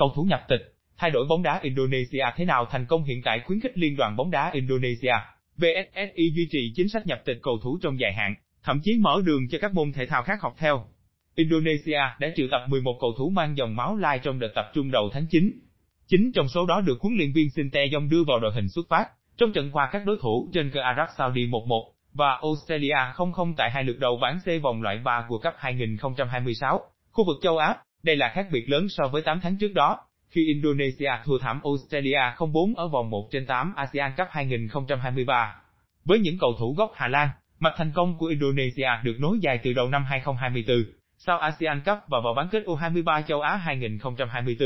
cầu thủ nhập tịch, thay đổi bóng đá Indonesia thế nào thành công. Hiện tại khuyến khích Liên đoàn bóng đá Indonesia, VSSI duy trì chính sách nhập tịch cầu thủ trong dài hạn, thậm chí mở đường cho các môn thể thao khác học theo. Indonesia đã triệu tập 11 cầu thủ mang dòng máu lai trong đợt tập trung đầu tháng 9. 9 trong số đó được huấn luyện viên Sinteyong đưa vào đội hình xuất phát trong trận hòa các đối thủ trên cơ Ả Rập Saudi 1-1 và Australia 0-0 tại hai lượt đầu bảng C vòng loại 3 World Cup 2026, khu vực châu Á. Đây là khác biệt lớn so với 8 tháng trước đó, khi Indonesia thua thảm Australia 0-4 ở vòng 1/8 ASEAN Cup 2023. Với những cầu thủ gốc Hà Lan, mạch thành công của Indonesia được nối dài từ đầu năm 2024, sau ASEAN Cup và vào bán kết U23 châu Á 2024.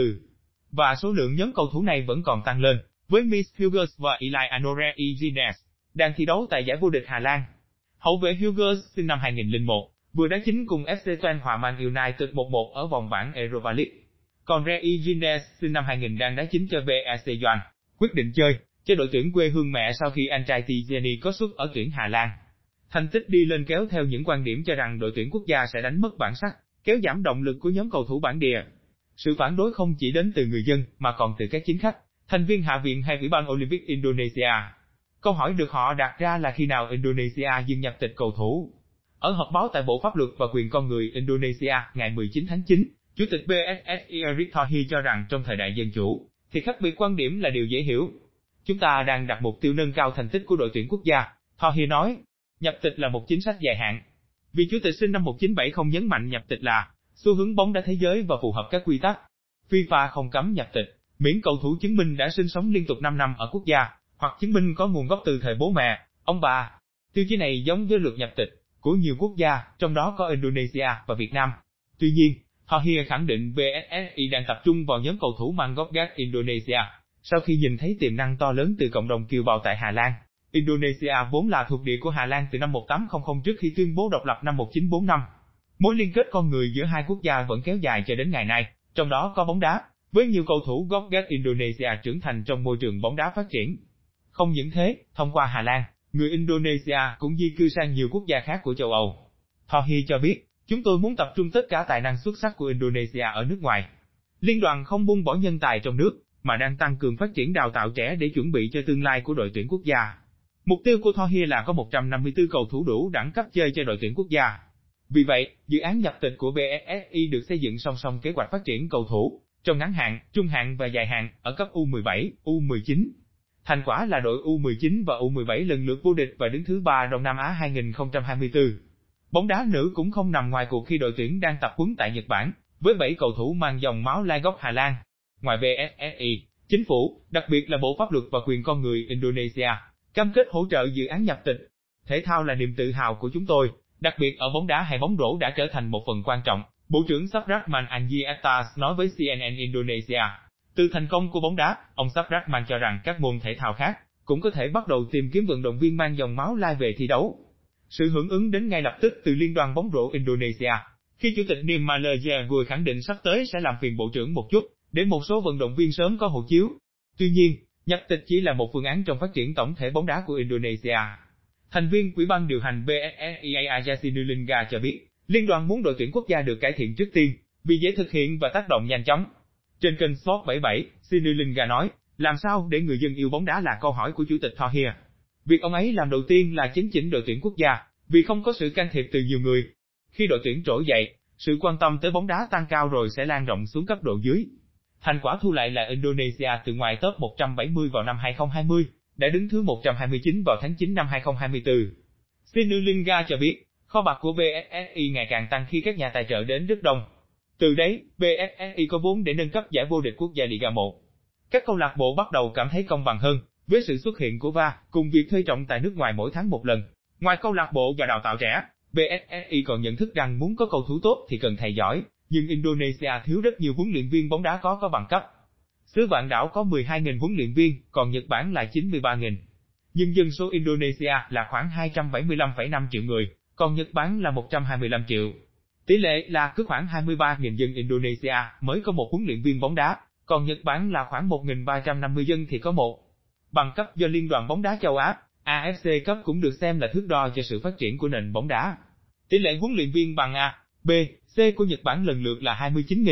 Và số lượng nhóm cầu thủ này vẫn còn tăng lên, với Miss Hughes và Eli Anore Igines đang thi đấu tại giải vô địch Hà Lan. Hậu vệ Hughes sinh năm 2001, vừa đá chính cùng FC Twente hòa Man United 1-1 ở vòng bảng Europa League. Còn Re Igines sinh năm 2000 đang đá chính cho BAC Doan, quyết định chơi cho đội tuyển quê hương mẹ sau khi anh trai Tijani có suất ở tuyển Hà Lan. Thành tích đi lên kéo theo những quan điểm cho rằng đội tuyển quốc gia sẽ đánh mất bản sắc, kéo giảm động lực của nhóm cầu thủ bản địa. Sự phản đối không chỉ đến từ người dân mà còn từ các chính khách, thành viên Hạ viện hay Ủy ban Olympic Indonesia. Câu hỏi được họ đặt ra là khi nào Indonesia dừng nhập tịch cầu thủ. Ở họp báo tại Bộ Pháp luật và Quyền con người Indonesia ngày 19 tháng 9, Chủ tịch PSSI Erick Thohir cho rằng trong thời đại dân chủ, thì khác biệt quan điểm là điều dễ hiểu. Chúng ta đang đặt mục tiêu nâng cao thành tích của đội tuyển quốc gia, Thohir nói. Nhập tịch là một chính sách dài hạn. Vị chủ tịch sinh năm 1970 nhấn mạnh nhập tịch là xu hướng bóng đá thế giới và phù hợp các quy tắc. FIFA không cấm nhập tịch, miễn cầu thủ chứng minh đã sinh sống liên tục 5 năm ở quốc gia, hoặc chứng minh có nguồn gốc từ thời bố mẹ, ông bà. Tiêu chí này giống với luật nhập tịch của nhiều quốc gia, trong đó có Indonesia và Việt Nam. Tuy nhiên, Thohir khẳng định VSSI đang tập trung vào nhóm cầu thủ mang gốc gác Indonesia, sau khi nhìn thấy tiềm năng to lớn từ cộng đồng kiều bào tại Hà Lan. Indonesia vốn là thuộc địa của Hà Lan từ năm 1800 trước khi tuyên bố độc lập năm 1945. Mối liên kết con người giữa hai quốc gia vẫn kéo dài cho đến ngày nay, trong đó có bóng đá, với nhiều cầu thủ gốc gác Indonesia trưởng thành trong môi trường bóng đá phát triển. Không những thế, thông qua Hà Lan, người Indonesia cũng di cư sang nhiều quốc gia khác của châu Âu. Thohir cho biết, chúng tôi muốn tập trung tất cả tài năng xuất sắc của Indonesia ở nước ngoài. Liên đoàn không buông bỏ nhân tài trong nước, mà đang tăng cường phát triển đào tạo trẻ để chuẩn bị cho tương lai của đội tuyển quốc gia. Mục tiêu của Thohir là có 154 cầu thủ đủ đẳng cấp chơi cho đội tuyển quốc gia. Vì vậy, dự án nhập tịch của VSSI được xây dựng song song kế hoạch phát triển cầu thủ trong ngắn hạn, trung hạn và dài hạn ở cấp U17, U19. Thành quả là đội U19 và U17 lần lượt vô địch và đứng thứ 3 Đông Nam Á 2024. Bóng đá nữ cũng không nằm ngoài cuộc khi đội tuyển đang tập huấn tại Nhật Bản, với 7 cầu thủ mang dòng máu lai gốc Hà Lan. Ngoài VSSI, chính phủ, đặc biệt là Bộ Pháp luật và Quyền con người Indonesia, cam kết hỗ trợ dự án nhập tịch. Thể thao là niềm tự hào của chúng tôi, đặc biệt ở bóng đá hay bóng rổ đã trở thành một phần quan trọng, Bộ trưởng Supratman Anji Atas nói với CNN Indonesia. Từ thành công của bóng đá, ông Supratman cho rằng các môn thể thao khác cũng có thể bắt đầu tìm kiếm vận động viên mang dòng máu lai về thi đấu. Sự hưởng ứng đến ngay lập tức từ Liên đoàn bóng rổ Indonesia, khi Chủ tịch Nim Malaysia vừa khẳng định sắp tới sẽ làm phiền Bộ trưởng một chút, để một số vận động viên sớm có hộ chiếu. Tuy nhiên, nhập tịch chỉ là một phương án trong phát triển tổng thể bóng đá của Indonesia. Thành viên Ủy ban điều hành BSSIA Jasinulingga cho biết, Liên đoàn muốn đội tuyển quốc gia được cải thiện trước tiên, vì dễ thực hiện và tác động nhanh chóng. Trên kênh Sport 77, Sinulingga nói, làm sao để người dân yêu bóng đá là câu hỏi của Chủ tịch Thohir. Việc ông ấy làm đầu tiên là chấn chỉnh đội tuyển quốc gia, vì không có sự can thiệp từ nhiều người. Khi đội tuyển trỗi dậy, sự quan tâm tới bóng đá tăng cao rồi sẽ lan rộng xuống cấp độ dưới. Thành quả thu lại là Indonesia từ ngoài top 170 vào năm 2020, đã đứng thứ 129 vào tháng 9 năm 2024. Sinulingga cho biết, kho bạc của BSSI ngày càng tăng khi các nhà tài trợ đến rất đông. Từ đấy, BSSI có vốn để nâng cấp giải vô địch quốc gia Liga 1. Các câu lạc bộ bắt đầu cảm thấy công bằng hơn, với sự xuất hiện của VAR, cùng việc thuê trọng tài nước ngoài mỗi tháng một lần. Ngoài câu lạc bộ và đào tạo trẻ, BSSI còn nhận thức rằng muốn có cầu thủ tốt thì cần thầy giỏi, nhưng Indonesia thiếu rất nhiều huấn luyện viên bóng đá có bằng cấp. Xứ Vạn Đảo có 12.000 huấn luyện viên, còn Nhật Bản là 93.000. Nhưng dân số Indonesia là khoảng 275,5 triệu người, còn Nhật Bản là 125 triệu. Tỷ lệ là cứ khoảng 23.000 dân Indonesia mới có một huấn luyện viên bóng đá, còn Nhật Bản là khoảng 1.350 dân thì có một. Bằng cấp do Liên đoàn bóng đá châu Á, AFC cấp cũng được xem là thước đo cho sự phát triển của nền bóng đá. Tỷ lệ huấn luyện viên bằng A, B, C của Nhật Bản lần lượt là 29.000,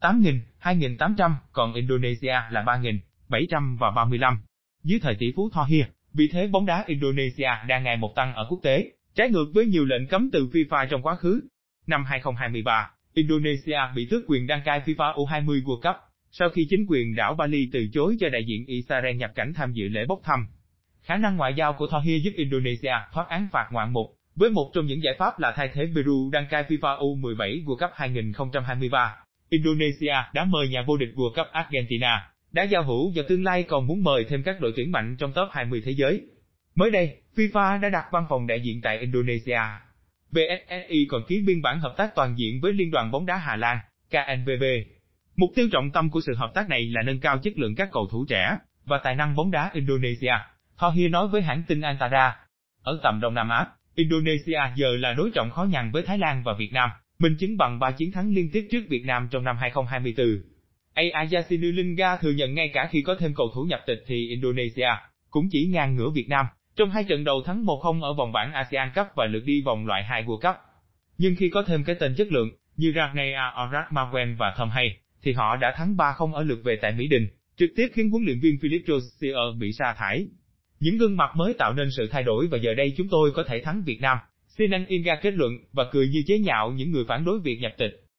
8.000, 2.800, còn Indonesia là 3.000, 700 và 35. Dưới thời tỷ phú Thohir, vị thế bóng đá Indonesia đang ngày một tăng ở quốc tế, trái ngược với nhiều lệnh cấm từ FIFA trong quá khứ. Năm 2023, Indonesia bị tước quyền đăng cai FIFA U20 World Cup, sau khi chính quyền đảo Bali từ chối cho đại diện Israel nhập cảnh tham dự lễ bốc thăm. Khả năng ngoại giao của Thohir giúp Indonesia thoát án phạt ngoạn mục, với một trong những giải pháp là thay thế Peru đăng cai FIFA U17 World Cup 2023. Indonesia đã mời nhà vô địch World Cup Argentina, đã giao hữu và tương lai còn muốn mời thêm các đội tuyển mạnh trong top 20 thế giới. Mới đây, FIFA đã đặt văn phòng đại diện tại Indonesia. PSSI còn ký biên bản hợp tác toàn diện với Liên đoàn bóng đá Hà Lan, KNVB. Mục tiêu trọng tâm của sự hợp tác này là nâng cao chất lượng các cầu thủ trẻ và tài năng bóng đá Indonesia, Thohir nói với hãng tin Antara. Ở tầm Đông Nam Á, Indonesia giờ là đối trọng khó nhằn với Thái Lan và Việt Nam, minh chứng bằng 3 chiến thắng liên tiếp trước Việt Nam trong năm 2024. Ayah Sinulinga thừa nhận ngay cả khi có thêm cầu thủ nhập tịch thì Indonesia cũng chỉ ngang ngửa Việt Nam trong 2 trận đầu thắng 1-0 ở vòng bảng ASEAN Cup và lượt đi vòng loại 2 World Cup. Nhưng khi có thêm cái tên chất lượng như Ragnar Oratmawen và Tom Hay, thì họ đã thắng 3-0 ở lượt về tại Mỹ Đình, trực tiếp khiến huấn luyện viên Philip Josier bị sa thải. Những gương mặt mới tạo nên sự thay đổi và giờ đây chúng tôi có thể thắng Việt Nam, Sinan Inga kết luận và cười như chế nhạo những người phản đối việc nhập tịch.